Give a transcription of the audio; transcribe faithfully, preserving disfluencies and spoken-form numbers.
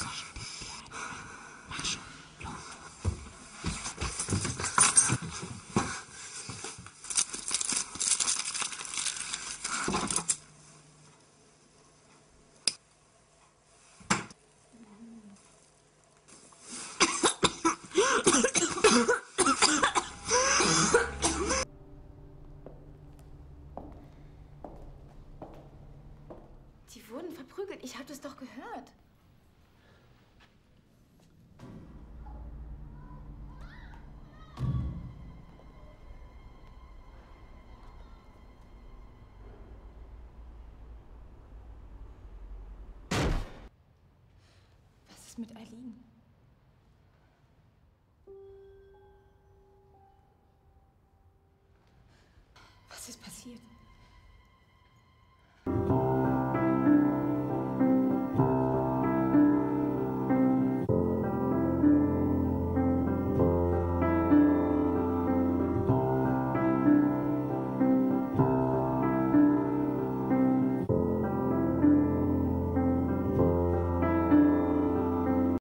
Mach schon. Los. Die wurden verprügelt. Ich habe das doch gehört. Was ist mit Eileen? Was ist passiert?